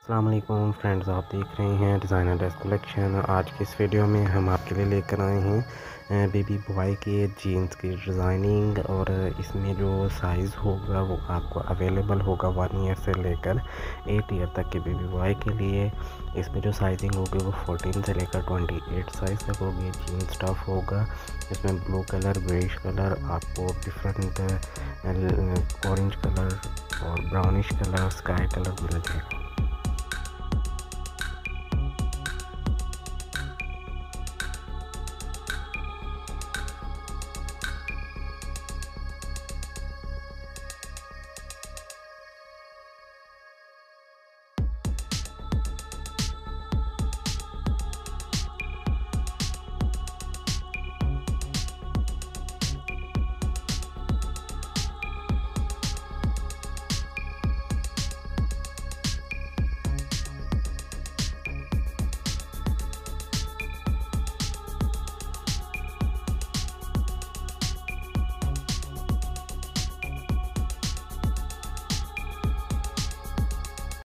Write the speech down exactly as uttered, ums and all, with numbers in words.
अस्सलाम वालेकुम फ्रेंड्स, आप देख रहे हैं डिज़ाइनर ड्रेस कलेक्शन। आज की इस वीडियो में हम आपके लिए लेकर आए हैं बेबी बॉय के जीन्स की डिज़ाइनिंग। और इसमें जो साइज़ होगा वो आपको अवेलेबल होगा वन ईयर से लेकर एट ईयर तक के बेबी बॉय के लिए। इसमें जो साइजिंग होगी वो फोर्टीन से लेकर ट्वेंटी एट साइज़ तक होगी। जीन्स टॉप होगा, इसमें ब्लू कलर, ग्रेइश कलर, आपको डिफरेंट ऑरेंज कलर और ब्राउनिश कलर, स्काई कलर मिल जाएगा।